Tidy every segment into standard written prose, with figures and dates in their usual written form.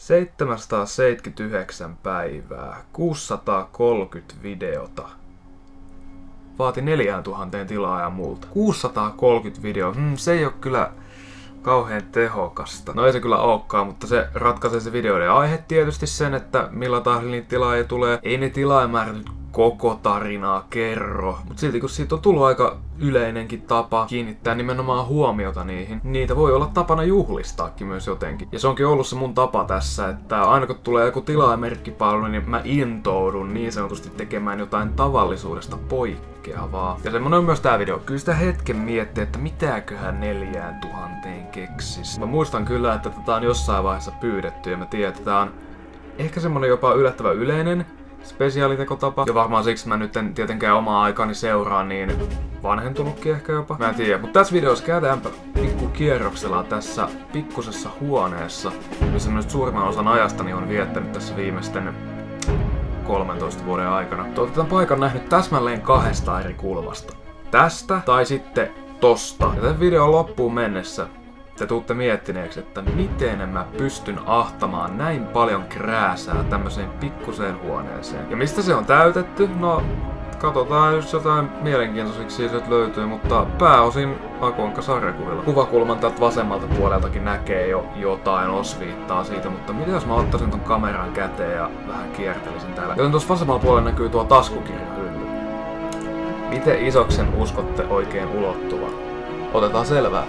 779 päivää, 630 videota. Vaati 4000 tilaajan multa. 630 videota, se ei oo kyllä kauhean tehokasta. No ei se kyllä olekaan, mutta se ratkaisee se videoiden aihe tietysti sen, että millä tahdilla niitä tilaajia tulee. Ei ne tilaajamäärät nyt koko tarinaa kerro, mutta silti kun siitä on tullut aika yleinenkin tapa kiinnittää nimenomaan huomiota niihin, niitä voi olla tapana juhlistaakin myös jotenkin. Ja se onkin ollut se mun tapa tässä, että aina kun tulee joku tilaajamerkkipalvelu, niin mä intoudun niin sanotusti tekemään jotain tavallisuudesta poikkeavaa. Ja semmonen on myös tää video. Kyllä sitä hetken miettii, että mitäköhän 4000 keksis. Mä muistan kyllä, että tätä on jossain vaiheessa pyydetty ja mä tiedän, että tää on ehkä semmonen jopa yllättävän yleinen spesiaalitekotapa. Ja varmaan siksi mä nyt en tietenkään omaa aikani seuraa, niin vanhentunutkin ehkä jopa. Mä en tiedä. Mutta tässä videossa käydäänpä pikku kierroksella tässä pikkusessa huoneessa, missä myös suurimman osan ajastani on viettänyt tässä viimeisten 13 vuoden aikana. Otetaan paikan nähnyt täsmälleen 2 eri kulmasta. Tästä tai sitten tosta. Ja tämän videon loppuun mennessä te tuutte miettineeksi, että miten mä pystyn ahtamaan näin paljon krääsää tämmöiseen pikkuseen huoneeseen. Ja mistä se on täytetty? No, katsotaan jos jotain mielenkiintoisiksi sieltä löytyy, mutta pääosin Akuankka sarjakuvilla. Kuvakulman täältä vasemmalta puoleltakin näkee jo jotain osviittaa siitä, mutta mitä jos mä ottaisin ton kameran käteen ja vähän kiertelisin täällä. Joten tuossa vasemmalla puolella näkyy tuo taskukirjahylly. Miten isoksen uskotte oikein ulottuvan? Otetaan selvää.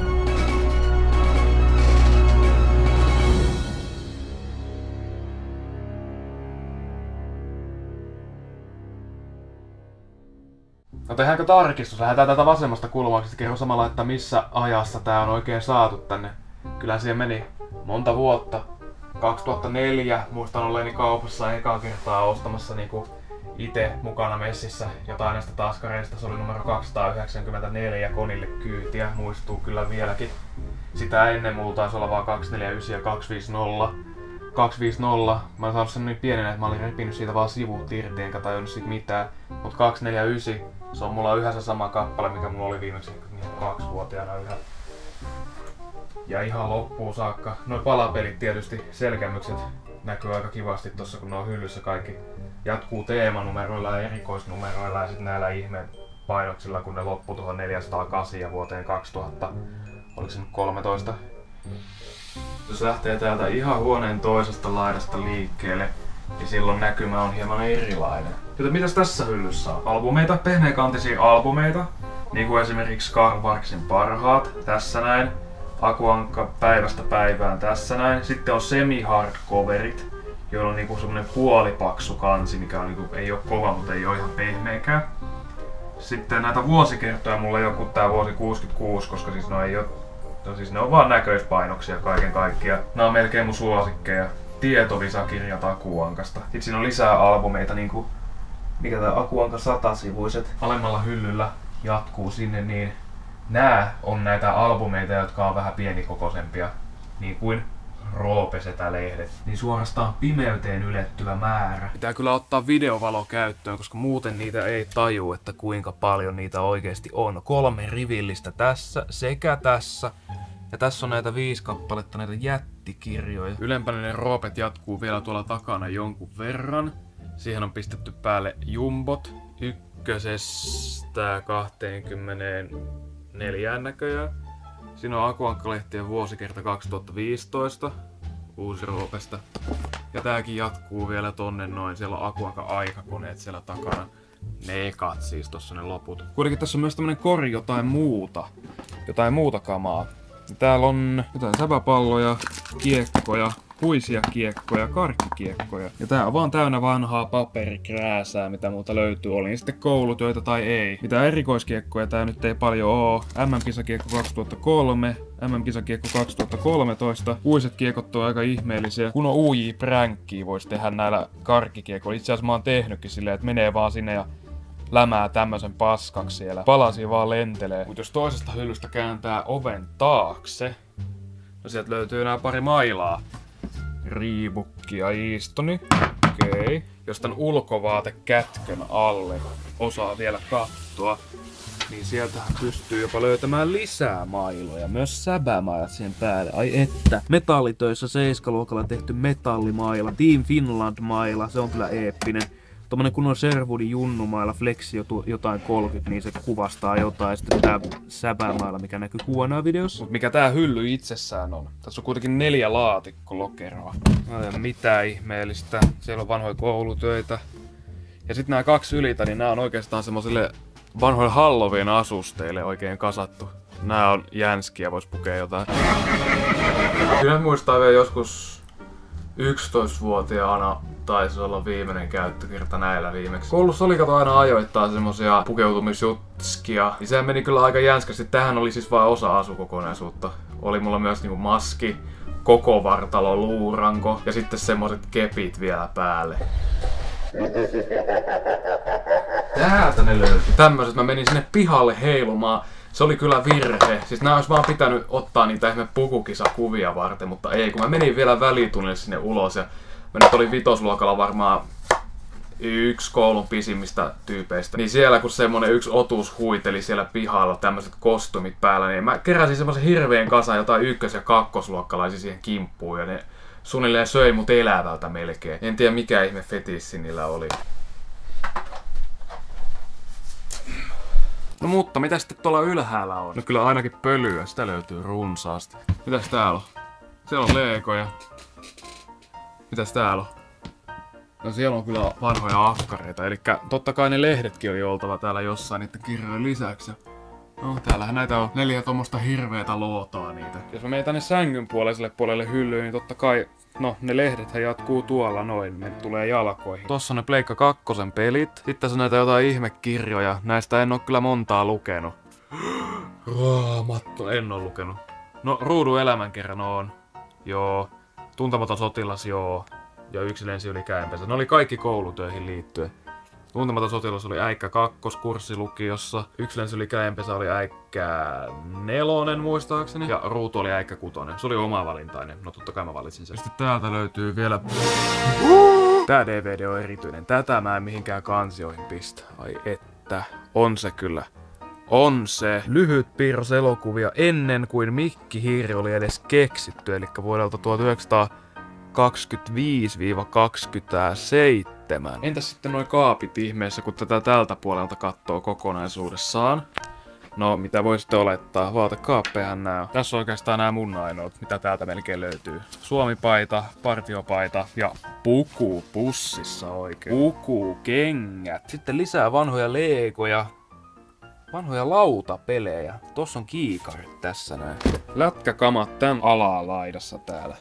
No tehdäänkö tarkistus? Lähdetään tätä vasemmasta kulmasta, kerro samalla, että missä ajassa tää on oikein saatu tänne. Kyllä siihen meni monta vuotta. 2004 muistan olleeni kaupassa ekaa kertaa ostamassa niinku ite mukana messissä jotain näistä taskareista. Se oli numero 294 Konille kyytiä, muistuu kyllä vieläkin. Sitä ennen mulla taisi olla vaan 249 ja 250. 250. Mä oon saanut sen niin pienenä, että mä olin repinyt siitä vaan sivut irti enkä tajunnut siitä mitään. Mut 249, se on mulla yhä se sama kappale, mikä mulla oli viimeksi 2-vuotiaana yhä. Ja ihan loppuun saakka. Noi palapelit tietysti, selkämykset näkyy aika kivasti tossa kun ne on hyllyssä kaikki. Jatkuu teemanumeroilla ja erikoisnumeroilla ja sitten näillä ihmeen painoksilla kun ne loppuu tuohon 408 ja vuoteen 2000. Oliko se nyt 13? Jos lähtee täältä ihan huoneen toisesta laidasta liikkeelle, niin silloin näkymä on hieman erilainen. Joten mitäs tässä hyllyssä on? Albumeita, pehmeäkantisia albumeita, niin kuin esimerkiksi Karl Barksin Parhaat, tässä näin. Akuankka Päivästä päivään, tässä näin. Sitten on semi-hardcoverit, joilla on niinku semmonen puolipaksu kansi, mikä on niinku, ei oo kova, mutta ei oo ihan pehmeäkään. Sitten näitä vuosikertoja mulla on joku tää vuosi 66, koska siis no ei oo. No siis ne on vaan näköispainoksia kaiken kaikkiaan. Nää on melkein mun suosikkeja. Tietovisakirjat Akuankasta. Sitten siinä on lisää albumeita niinku mikä tää Akuankka 100-sivuiset. Alemmalla hyllyllä jatkuu sinne niin. Nää on näitä albumeita, jotka on vähän pienikokoisempia. Niin kuin Roopesetä-lehdet. Niin suorastaan pimeyteen ylettyvä määrä. Pitää kyllä ottaa videovalo käyttöön, koska muuten niitä ei taju, että kuinka paljon niitä oikeesti on. 3 rivillistä tässä sekä tässä. Ja tässä on näitä 5 kappaletta näitä jättikirjoja. Ylempänä ne roopet jatkuu vielä tuolla takana jonkun verran. Siihen on pistetty päälle jumbot. 1-24 näköjään. Siinä on Akuankka-lehtien vuosikerta 2015. Uusi roopesta. Ja tääkin jatkuu vielä tonne noin. Siellä on Akuankka-aikakoneet siellä takana. Ne ekat siis, tossa ne loput. Kuitenkin tässä on myös tämmönen kori jotain muuta. Jotain muuta kamaa. Täällä on jotain säpäpalloja, kiekkoja, puisia kiekkoja, karkkikiekkoja. Ja tää on vaan täynnä vanhaa paperikrääsää, mitä muuta löytyy. Oli sitten koulutöitä tai ei. Mitä erikoiskiekkoja tää nyt ei paljon oo. MM-kisakiekko 2003, MM-kisakiekko 2013. Puiset kiekot on aika ihmeellisiä. Kun on UJ-pränkkiä voisi tehdä näillä karkkikiekoilla. Itse asiassa mä oon tehnytkin silleen, että menee vaan sinne ja lämää tämmösen paskaksi siellä. Palasia vaan lentelee. Mut jos toisesta hyllystä kääntää oven taakse, no sieltä löytyy nää pari mailaa. Reebok ja Eastoni. Okei. Jos tän ulkovaatekätkön alle osaa vielä katsoa, niin sieltähän pystyy jopa löytämään lisää mailoja. Myös säbämailat siihen päälle. Ai että. Metallitöissä 7-luokalla tehty metallimaila. Team Finland-maila. Se on kyllä eeppinen. Tommonen kunnon Sherwoodin junnumailla, Flexi jotain 30, niin se kuvastaa jotain. Ja sitten tää säbämailla, mikä näkyy videossa. Mut mikä tää hylly itsessään on? Tässä on kuitenkin 4 laatikkolokeroa. No mitä ihmeellistä. Siellä on vanhoja koulutöitä. Ja sitten nämä 2 ylitä, niin nämä on oikeastaan semmosille vanhoille Halloween-asusteille oikein kasattu. Nää on jänskiä, vois pukea jotain. Kyllä muistaa vielä joskus 11-vuotiaana taisi olla viimeinen käyttökerta näillä viimeksi. Koulussa oli kato aina ajoittain semmosia pukeutumisjutskia. Niin sehän meni kyllä aika jänskästi. Tähän oli siis vain osa asukokonaisuutta. Oli mulla myös niinku maski, koko vartalo, luuranko ja sitten semmoset kepit vielä päälle. Täältä ne löytyi. Tämmöiset mä menin sinne pihalle heilumaan. Se oli kyllä virhe. Siis nää olisi vaan pitänyt ottaa niitä ihme pukukisakuvia varten, mutta ei. Kun mä menin vielä välitunnille sinne ulos ja mä nyt olin 5-luokalla varmaan yksi koulun pisimmistä tyypeistä. Niin siellä kun semmonen yksi otus huiteli siellä pihalla tämmöiset kostumit päällä, niin mä keräsin semmosen hirveen kasan jotain 1- ja 2-luokkalaisia siihen kimppuun ja ne suunnilleen söi mut elävältä melkein. En tiedä mikä ihme fetissi niillä oli. No mutta mitä sitten tuolla ylhäällä on? No kyllä ainakin pölyä, sitä löytyy runsaasti. Mitäs täällä on? Siellä on leekoja. Mitäs täällä on? No siellä on kyllä vanhoja afkareita, eli totta kai ne lehdetkin oli oltava täällä jossain niiden kirjojen lisäksi. No täällähän näitä on 4 tommosta hirveetä lootaa niitä. Jos mä menen tänne sängyn puolelle hyllyyn, niin totta kai, no ne lehdethän jatkuu tuolla noin, ne tulee jalkoihin. Tossa on ne Pleikka 2 pelit. Sitten tässä on näitä jotain ihmekirjoja, näistä en oo kyllä montaa lukenut. Raamattu, en oo lukenut. No Ruudun elämänkerran on. Joo. Tuntematon sotilas, joo. Ja Yksi lensi yli käenpensä. Ne oli kaikki koulutöihin liittyen. Tuntematon sotilas oli Äikkä 2-kurssi lukiossa. Yksi lensi yli käenpensä oli Äikkä 4 muistaakseni. Ja Ruutu oli Äikkä 6. Se oli oma valintainen. No totta kai mä valitsin sen. Sitten täältä löytyy vielä... Tää DVD on erityinen. Tätä mä en mihinkään kansioihin pistä. Ai että. On se kyllä. On se lyhyt piirros elokuvia ennen kuin Mikki Hiiri oli edes keksitty. Eli vuodelta 1925-27. Entäs sitten noi kaapit ihmeessä, kun tätä tältä puolelta katsoo kokonaisuudessaan? No, mitä voisitte olettaa? Vaatekaappejahan nää on. Tässä on oikeastaan nää mun ainoat, mitä täältä melkein löytyy. Suomipaita, partiopaita ja puku pussissa oikein. Pukukengät. Sitten lisää vanhoja leegoja. Vanhoja lautapelejä. Tossa on kiikarit tässä näin. Lätkäkamat tän alalaidassa täällä.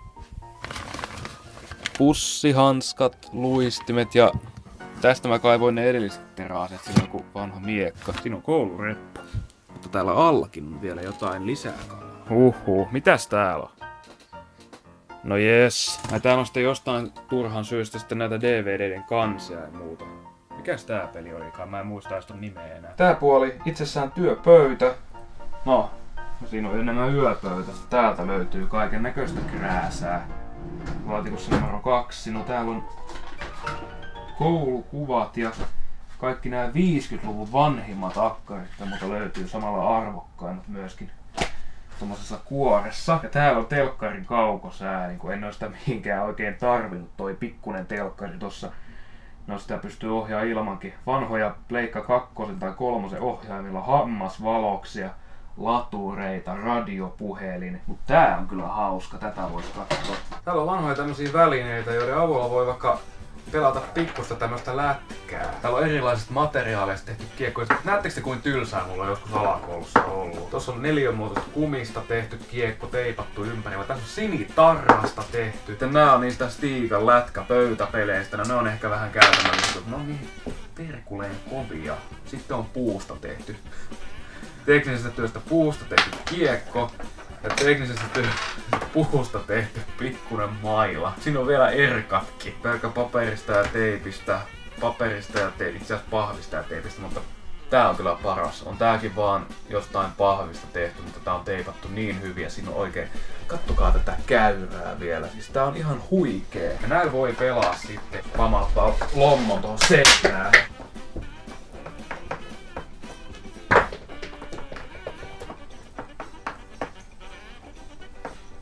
Pussihanskat, luistimet ja tästä mä kaivoin ne edelliset teraaset, siinä on joku vanha miekka. Siinä on koulureppu. Mutta täällä allakin on vielä jotain lisää kalaa. Mitäs täällä on? No jes. Täällä on sitten jostain turhan syystä sitten näitä DVD:den kansia ja muuta. Mikäs tää peli olikaan? Mä en muista edes ton nimeä enää. Tää puoli itsessään työpöytä. No, siinä on enemmän yöpöytä. Täältä löytyy kaiken näköistä krääsää. Laatikossa numero 2. No täällä on koulukuvat ja kaikki nämä 50-luvun vanhimmat akkarit, mutta löytyy samalla arvokkaimmat myöskin tommosessa kuoressa. Ja täällä on telkkarin kaukosääni, kun en oo sitä mihinkään oikein tarvinnut, toi pikkunen telkkari tossa. No sitä pystyy ohjaamaan ilmankin. Vanhoja Pleikka 2 tai 3 ohjaimilla, hammasvaloksia, latureita, radiopuhelin. Mut tää on kyllä hauska, tätä vois katsoa. Täällä on vanhoja tämmösiä välineitä, joiden avulla voi vaikka pelata pikkusta tämmöstä lätkää. Täällä on erilaisista materiaaleista tehty kiekkoja. Näettekö te kuin tylsää mulla on joskus alakoulussa ollut? Tossa on 4-muotoista kumista tehty kiekko, teipattu ympärillä. Tässä on sinitarrasta tehty. Sitten nää on niistä Stiikan lätkäpöytäpeleistä. No ne on ehkä vähän käytännöllisiä. No niin, perkuleen kovia. Sitten on puusta tehty. Teknisestä työstä puusta tehty kiekko. Ja teknisestä puusta tehty pikkunen maila. Siinä on vielä erkatkin. Pelkkä paperista ja teipistä. Paperista ja teipistä, itse asiassa pahvista ja teipistä, mutta tää on kyllä paras. On tääkin vaan jostain pahvista tehty, mutta tää on teipattu niin hyvin ja siinä on oikein... Kattokaa tätä käyrää vielä. Siis tää on ihan huikee. Ja näin voi pelaa sitten. Pamauttaa lommon tohon seinään.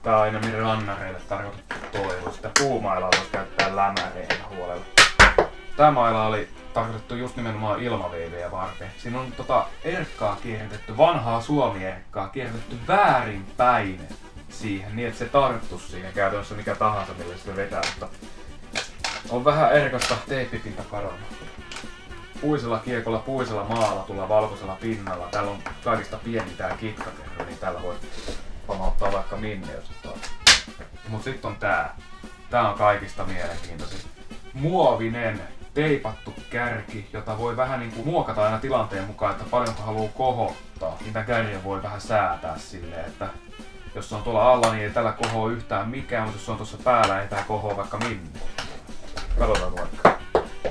Tää on enemmän rannareille tarkoitettu toivo. Sitä puumailaa voisi käyttää lämäreen huolella. Tää maila oli tarkoitettu just nimenomaan ilmaveivejä varten. Siinä on erkkaa kierrätetty, vanhaa suomi-erkkaa kierrätetty väärinpäin siihen, niin että se tarttuisi siihen käytännössä mikä tahansa, millä sitä vetää. Mutta on vähän erkasta teippipinta kadonnut. Puisella kiekolla, puisella maalatulla, valkoisella pinnalla. Täällä on kaikista pieni tää kitkakerro, niin täällä voi pamauttaa vaikka minne, jos ottaa. Mut sit on tää. Tää on kaikista mielenkiintoisin. Muovinen teipattu kärki, jota voi vähän niinku muokata aina tilanteen mukaan, että paljonko haluaa kohottaa. Niin tää kärjen voi vähän säätää silleen, että jos se on tuolla alla, niin ei tällä kohoa yhtään mikään, mutta jos se on tuossa päällä, ei tää kohoa vaikka minne. Katsotaan vaikka.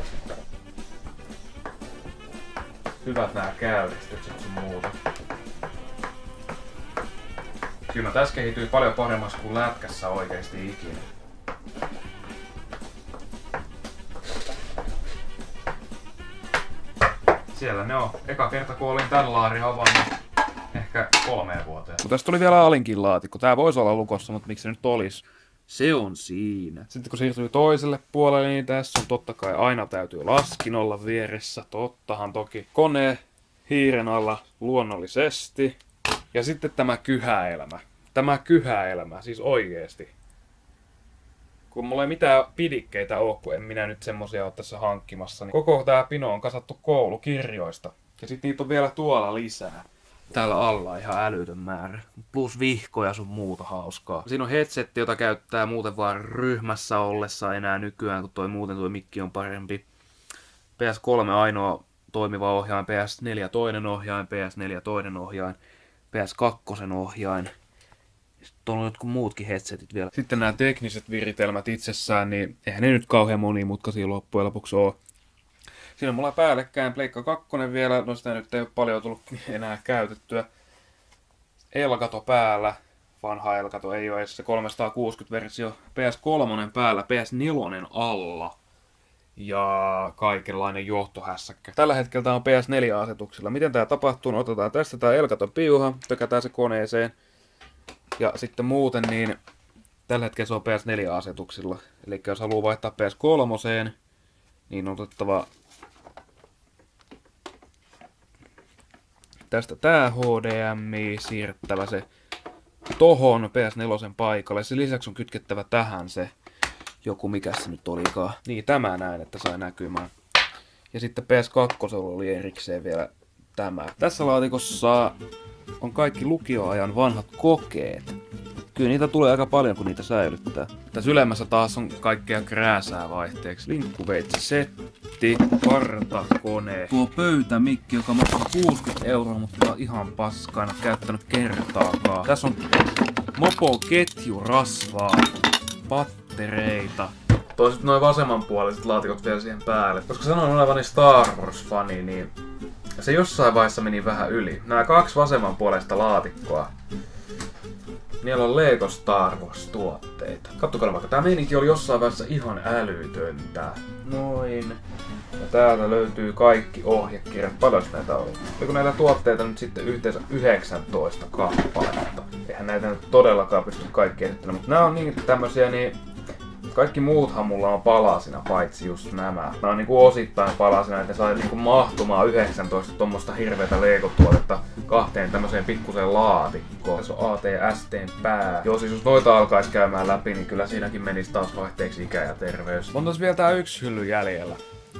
Hyvät nää käyristykset sun muuta. Kyllä tässä kehittyy paljon paremmaksi kuin lätkässä oikeesti ikinä. Siellä ne on. Eka kerta kun olin tän laarin avannut ehkä 3 vuoteen. Mutta tästä tuli vielä alinkin laatikko. Tää voisi olla lukossa, mutta miksi se nyt olisi? Se on siinä. Sitten kun siirtyy toiselle puolelle, niin tässä on totta kai aina täytyy laskin olla vieressä. Tottahan toki. Kone hiiren alla luonnollisesti. Ja sitten tämä kyhäelämä. Tämä kyhäelämä, siis oikeesti. Kun mulla ei mitään pidikkeitä oo, kun en minä nyt semmosia oo tässä hankkimassa, niin koko tää pino on kasattu koulukirjoista. Ja sit niitä on vielä tuolla lisää. Täällä alla ihan älytön määrä. Plus vihkoja sun muuta hauskaa. Siinä on headsetti, jota käyttää muuten vaan ryhmässä ollessa enää nykyään, kun tuo mikki on parempi. PS3 ainoa toimiva ohjain, PS4 toinen ohjain, PS4 toinen ohjain, PS2 ohjain. Sitten on jotkut muutkin headsetit vielä. Sitten nämä tekniset viritelmät itsessään, niin eihän ne nyt kauhean monimutkaisia loppujen lopuksi ole. Siinä on mulla päällekkäin Pleikka 2 vielä, no sitä nyt ei ole paljon tullut enää käytettyä. Elgato päällä, vanha Elgato ei ole edes se 360-versio. PS3 päällä, PS4 alla ja kaikenlainen johtohässäkkä. Tällä hetkellä tää on PS4-asetuksilla. Miten tää tapahtuu? No, otetaan tästä tää Elgaton piuha, tökätään se koneeseen. Ja sitten muuten niin tällä hetkellä se on PS4-asetuksilla. Eli jos haluaa vaihtaa PS3, niin on otettava tästä tää HDMI, siirrettävä se tohon PS4 paikalle. Sen lisäksi on kytkettävä tähän se joku, mikä se nyt olikaan. Niin, tämä näin, että sai näkymään. Ja sitten PS2 oli erikseen vielä tämä. Tässä laatikossa on kaikki lukioajan vanhat kokeet. Kyllä niitä tulee aika paljon, kun niitä säilyttää. Tässä ylemmässä taas on kaikkea krääsää vaihteeksi. Linkkuveitsi setti, partakone. Tuo pöytämikki, joka maksaa 60 €, mutta on ihan paskaa, en ole käyttänyt kertaakaan. Tässä on mopo-ketjurasvaa, pattereita. Toiset noin vasemmanpuoliset laatikot vielä siihen päälle. Koska sanoin olevani Star Wars-fani, niin se jossain vaiheessa meni vähän yli. Nämä 2 vasemmanpuolista laatikkoa. Niillä on Lego Star Wars-tuotteita. Kattokaa vaikka, tää meininki oli jossain vaiheessa ihan älytöntä. Noin. Ja täältä löytyy kaikki ohjekirjat. Paljon näitä oli? Oliko näitä tuotteita nyt sitten yhteensä 19 kappaletta? Eihän näitä nyt todellakaan pysty kaikki esittelemään, mutta nämä on niin tämmösiä niin... Kaikki muuthan mulla on palasina, paitsi just nämä. Nämä on niinku osittain palasina, että sai niinku mahtumaan 19 tommosta hirveätä Lego-tuotetta 2 tämmöiseen pikkuseen laatikkoon. Tässä on AT-ST:n pää. Joo, siis jos noita alkaisi käymään läpi, niin kyllä siinäkin menisi taas vaihteeksi ikä ja terveys. On tässä vielä tää yksi hylly jäljellä.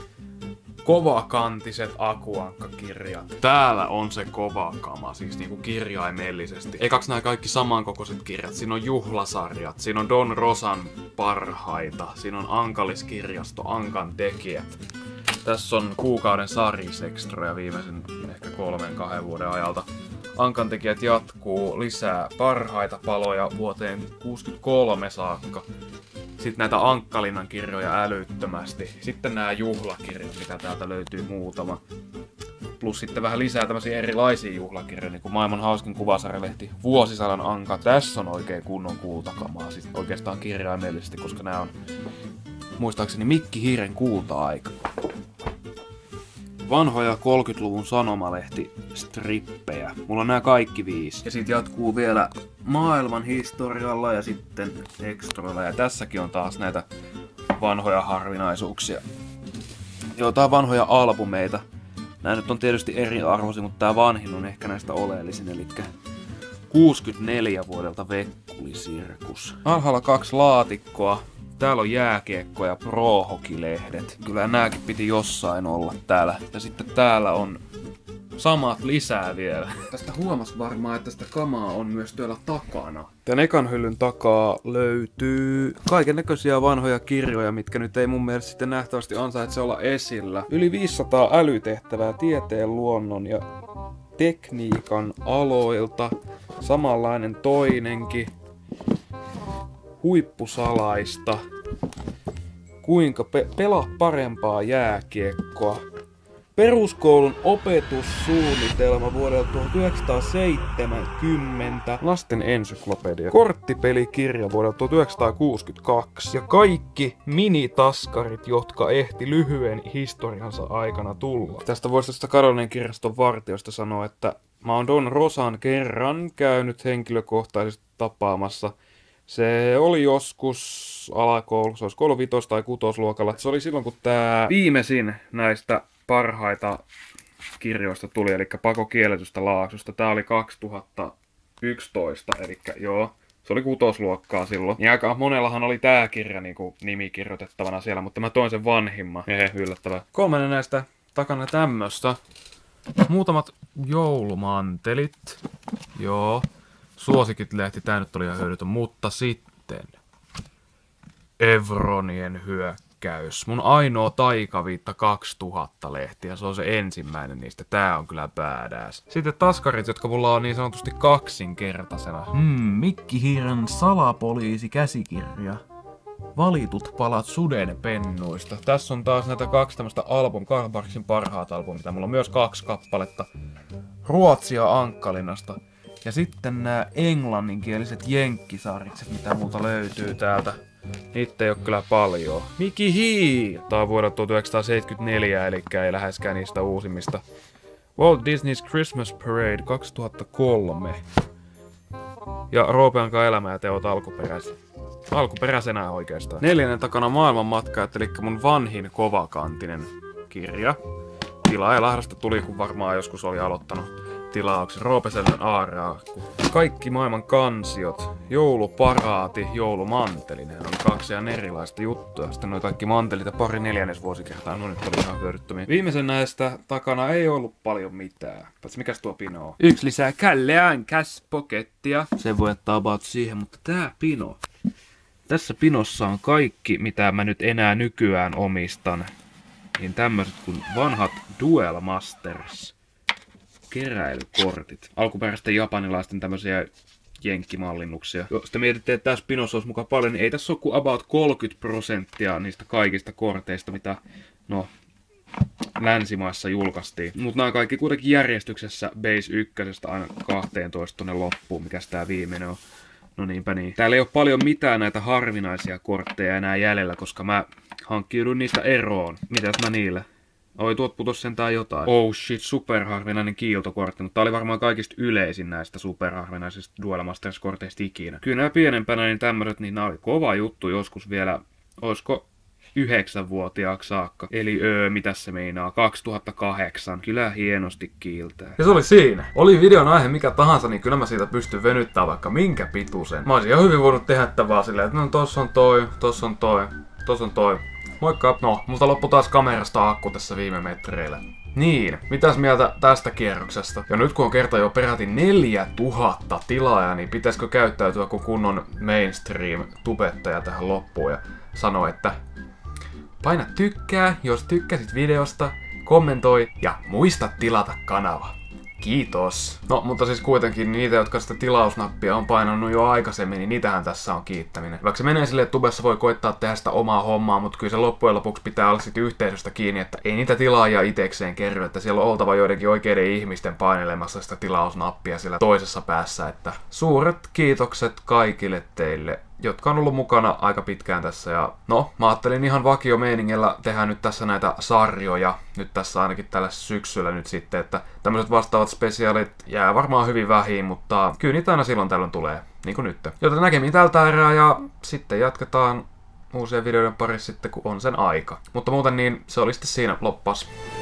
Kovakantiset akuankkakirjat. Täällä on se kova kama, siis niinku kirjaimellisesti. Eikäks nää kaikki samankokoiset kirjat? Siinä on juhlasarjat, siinä on Don Rosan parhaita, siinä on Ankaliskirjasto, Ankan tekijät. Tässä on kuukauden sarjisextroja viimeisen ehkä 3-2 vuoden ajalta. Ankan tekijät jatkuu, lisää parhaita paloja vuoteen 63 saakka. Sitten näitä Ankkalinnan kirjoja älyttömästi. Sitten nämä juhlakirjat, mitä täältä löytyy muutama. Plus sitten vähän lisää tämmöisiä erilaisia juhlakirjoja, niin kuin maailman hauskin kuvasarjalehti Vuosisadan Anka. Tässä on oikein kunnon kultakamaa, siis oikeastaan kirjaimellisesti, koska nämä on muistaakseni Mikki Hiiren kulta-aika. vanhoja 30-luvun sanomalehti-strippejä. Mulla on nämä kaikki 5. Ja sit jatkuu vielä maailman historialla ja sitten extroilla. Ja tässäkin on taas näitä vanhoja harvinaisuuksia. Jotain vanhoja albumeita. Nää nyt on tietysti eriarvoisia, mutta tää vanhin on ehkä näistä oleellisin. Elikkä 64 vuodelta Vekkulisirkus. Alhaalla 2 laatikkoa. Täällä on jääkiekko ja pro-hockey-lehdet. Kyllä nääkin piti jossain olla täällä. Ja sitten täällä on samat lisää vielä. Tästä huomas varmaan, että tästä kamaa on myös täällä takana. Tän ekan hyllyn takaa löytyy kaikennäköisiä vanhoja kirjoja, mitkä nyt ei mun mielestä sitten nähtävästi ansaitse olla esillä. Yli 500 älytehtävää tieteen, luonnon ja tekniikan aloilta. Samanlainen toinenkin. Huippusalaista. Kuinka pelaa parempaa jääkiekkoa. Peruskoulun opetussuunnitelma vuodelta 1970. Lasten ensyklopedia. Korttipelikirja vuodelta 1962. Ja kaikki minitaskarit, jotka ehti lyhyen historiansa aikana tulla. Tästä voisi tästä Karolinen kirjaston vartijoista sanoa, että mä oon Don Rosan kerran käynyt henkilökohtaisesti tapaamassa. Se oli joskus alakoulussa, olisi 3, 5 tai 6 luokalla. Se oli silloin, kun tää viimeisin näistä parhaita kirjoista tuli, eli Pako kielletystä laaksosta. Tää oli 2011, eli joo, se oli 6 luokkaa silloin. Ja aika monellahan oli tää kirja niinku nimi kirjoitettavana siellä, mutta mä toin sen vanhimman. Yllättävää. 3 näistä takana tämmöstä. Muutamat joulumantelit. Joo. Suosikit-lehti, tää nyt oli ihan hyödytön, mutta sitten Evronien hyökkäys. Mun ainoa taikaviitta 2000 lehtiä, se on se ensimmäinen niistä. Tää on kyllä badass. Sitten taskarit, jotka mulla on niin sanotusti kaksinkertaisena. Mikki Hiiren salapoliisi käsikirja. Valitut palat sudenpennuista. Tässä on taas näitä 2 tämmöstä Karl Barksin parhaat albumita. Mulla on myös 2 kappaletta Ruotsia Ankkalinasta. Ja sitten nämä englanninkieliset jenkkisarjat, mitä multa löytyy täältä. Niitä ei oo kyllä paljon. Mickey Hiir! Tää on vuodelta 1974, eli ei läheskään niistä uusimmista. Walt Disney's Christmas Parade 2003. Ja Roopeankaan elämä ja teot alkuperäisenä oikeastaan. 4. takana maailmanmatkat, eli mun vanhin kovakantinen kirja. Tilaaja-Lahdasta tuli, kun varmaan joskus oli aloittanut tilauksen. Roopesellen aarreakku. Kaikki maailman kansiot. Jouluparaati, joulumantelinen. On 2 ihan erilaista juttuja. Sitten noin kaikki mantelit ja 2/4 vuosikertaa. No nyt oli ihan hyödyttömiä. Viimeisen näistä takana ei ollut paljon mitään. Paitsi mikäs tuo pino on? 1 lisää Källeään käspokettia. Se voi ottaa about siihen, mutta tää pino. Tässä pinossa on kaikki, mitä mä nyt enää nykyään omistan. Niin tämmöiset kuin vanhat Duel Masters keräilykortit. Alkuperäisten japanilaisten tämmöisiä jenkkimallinnuksia. Sitten mietittiin, että tässä pinossa olisi mukaan paljon, niin ei tässä ole kuin about 30% niistä kaikista korteista, mitä länsimaissa julkaistiin. Mutta nämä kaikki kuitenkin järjestyksessä base 1 aina 12 tonne loppuun, mikäs tää viimeinen on. No niinpä niin. Täällä ei ole paljon mitään näitä harvinaisia kortteja enää jäljellä, koska mä hankkiudun niistä eroon. Mitäs mä niillä? Oi, tuot putos sentään jotain. Oh shit, superharvinainen kiiltokortti, mutta tää oli varmaan kaikista yleisin näistä superharvinaisista Duel Masters-korteista ikinä. Kyllä nämä pienempänä niin tämmöset, niin nää oli kova juttu joskus vielä, oisko 9-vuotiaaksi saakka. Eli mitäs se meinaa, 2008. Kyllä hienosti kiiltää. Ja se oli siinä. Oli videon aihe mikä tahansa, niin kyllä mä siitä pystyn venyttämään vaikka minkä pituisen. Mä olisin ihan hyvin voinut tehdä tätä vaan silleen, että no tossa on toi, tossa on toi, tossa on toi. Moikka! No, multa loppui taas kamerasta akku tässä viime metreillä. Niin, mitäs mieltä tästä kierroksesta? Ja nyt kun on kerta jo peräti 4000 tilaajaa, niin pitäisikö käyttäytyä kuin kunnon mainstream-tubettaja tähän loppuun ja sanoa, että paina tykkää, jos tykkäsit videosta, kommentoi ja muista tilata kanava. Kiitos. No, mutta siis kuitenkin niitä, jotka sitä tilausnappia on painanut jo aikaisemmin, niin niitähän tässä on kiittäminen. Vaikka se menee silleen, että tubessa voi koittaa tehdä sitä omaa hommaa, mutta kyllä se loppujen lopuksi pitää olla sitten yhteisöstä kiinni, että ei niitä tilaajia itekseen kerry, että siellä on oltava joidenkin oikeiden ihmisten painelemassa sitä tilausnappia siellä toisessa päässä, että suuret kiitokset kaikille teille jotka on ollut mukana aika pitkään tässä. Ja no, mä ajattelin ihan vakiomeiningillä tehdä nyt tässä näitä sarjoja, nyt tässä ainakin tällä syksyllä nyt sitten, että tämmöiset vastaavat spesiaalit jää varmaan hyvin vähiin, mutta kyllä niitä aina silloin tällöin tulee, niin kuin nyt. Joten näkemiin tältä erää ja sitten jatketaan uusien videoiden parissa sitten, kun on sen aika. Mutta muuten niin, se oli sitten siinä loppas.